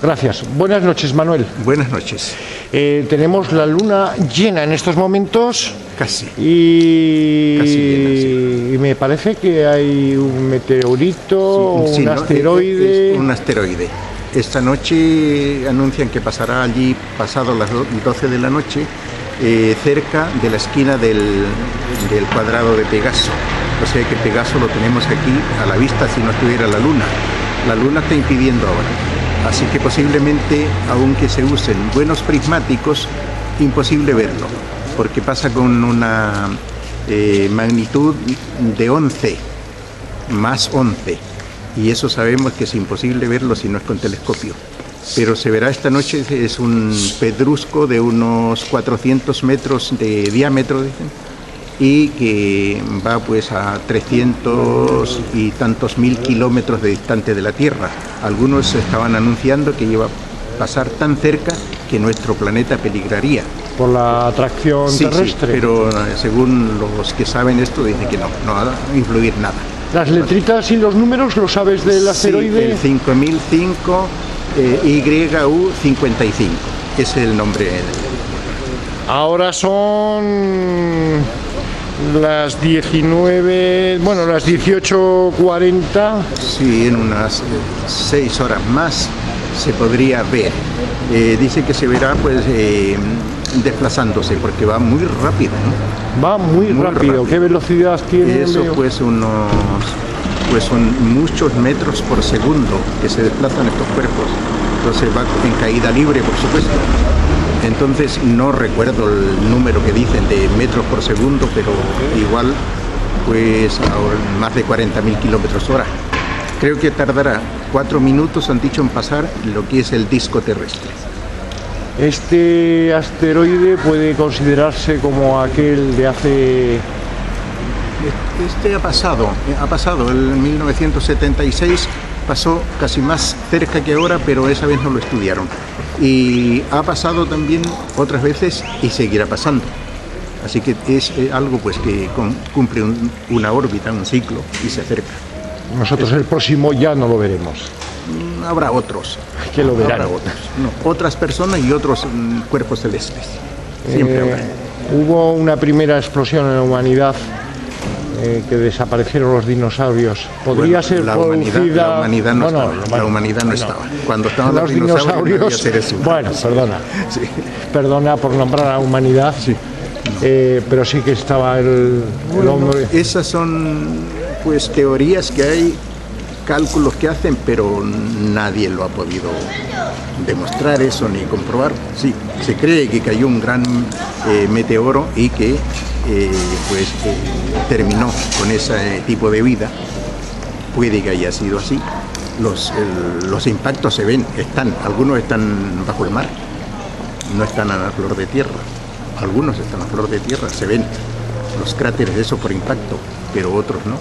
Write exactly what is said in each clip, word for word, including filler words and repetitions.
Gracias. Buenas noches, Manuel. Buenas noches. Eh, tenemos la luna llena en estos momentos. Casi. Y, Casi llena, sí. y me parece que hay un meteorito, sí, sí, un ¿no? asteroide. Es, es un asteroide. Esta noche anuncian que pasará allí pasado las doce de la noche, eh, cerca de la esquina del, del cuadrado de Pegaso. O sea que Pegaso lo tenemos aquí a la vista si no estuviera la luna. La luna está impidiendo ahora. Así que posiblemente, aunque se usen buenos prismáticos, imposible verlo, porque pasa con una eh, magnitud de once, más once, y eso sabemos que es imposible verlo si no es con telescopio. Pero se verá esta noche, es un pedrusco de unos cuatrocientos metros de diámetro, dicen, y que va pues a trescientos y tantos mil kilómetros de distante de la Tierra. Algunos estaban anunciando que iba a pasar tan cerca que nuestro planeta peligraría. Por la atracción sí, terrestre. Sí, pero según los que saben esto, dicen que no, no va a influir nada. ¿Las letritas y los números lo sabes del asteroide? Sí, el cinco mil cinco eh, Y U cincuenta y cinco, ese es el nombre. Ahora son las diecinueve, bueno, las dieciocho cuarenta. Sí, en unas seis horas más se podría ver. Eh, dice que se verá pues eh, desplazándose porque va muy rápido, ¿no? Va muy, muy rápido. rápido. ¿Qué velocidad tiene? Eso pues unos, pues son muchos metros por segundo que se desplazan estos cuerpos. Entonces va en caída libre, por supuesto. Entonces no recuerdo el número que dicen de metros por segundo, pero igual pues a más de cuarenta mil kilómetros hora. Creo que tardará cuatro minutos, han dicho, en pasar lo que es el disco terrestre. Este asteroide puede considerarse como aquel de hace... Este ha pasado, ha pasado, en mil novecientos setenta y seis pasó casi más cerca que ahora, pero esa vez no lo estudiaron. Y ha pasado también otras veces y seguirá pasando. Así que es algo pues que cumple un, una órbita, un ciclo y se acerca. Nosotros el próximo ya no lo veremos. Habrá otros. Que lo verán. Habrá otros. No, otras personas y otros mm, cuerpos celestes. Siempre eh, habrá. Hubo una primera explosión en la humanidad. Eh, que desaparecieron los dinosaurios. Podría bueno, ser la producida... humanidad, la humanidad no bueno, estaba. La humanidad no, no estaba. Cuando estaban los, los dinosaurios, dinosaurios no había seres humanos. Bueno, perdona. Sí. Perdona por nombrar a la humanidad. Sí. Eh, pero sí que estaba el, el bueno, hombre. Esas son pues teorías que hay, cálculos que hacen, pero nadie lo ha podido demostrar eso ni comprobar. Sí, se cree que cayó un gran eh, meteoro y que eh, pues eh, terminó con ese tipo de vida. Puede que haya sido así. Los, el, los impactos se ven, están, algunos están bajo el mar, no están a la flor de tierra. Algunos están a flor de tierra, se ven los cráteres de eso por impacto, pero otros no.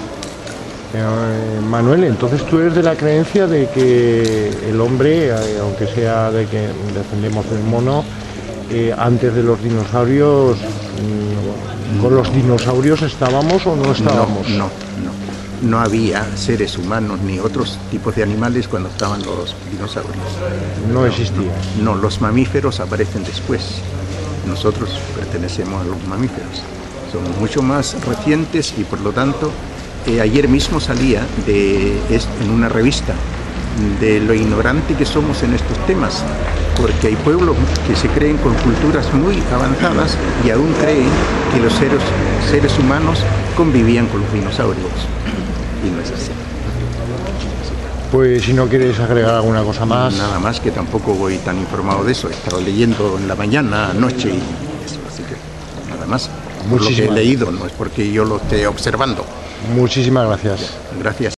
Eh, Manuel, entonces tú eres de la creencia de que el hombre, eh, aunque sea de que defendemos del mono, eh, antes de los dinosaurios, mm, ¿con los dinosaurios estábamos o no estábamos? No, no, no. No había seres humanos ni otros tipos de animales cuando estaban los dinosaurios. No, no existían. No, no, los mamíferos aparecen después. Nosotros pertenecemos a los mamíferos. Somos mucho más recientes y por lo tanto eh, ayer mismo salía de, es, en una revista de lo ignorante que somos en estos temas, porque hay pueblos que se creen con culturas muy avanzadas y aún creen que los seres, seres humanos convivían con los dinosaurios. Y no es así. Pues si no quieres agregar alguna cosa más. Nada más, que tampoco voy tan informado de eso. He estado leyendo en la mañana, anoche y eso, así que nada más. Por lo que he leído, no es porque yo lo esté observando. Muchísimas gracias. Gracias.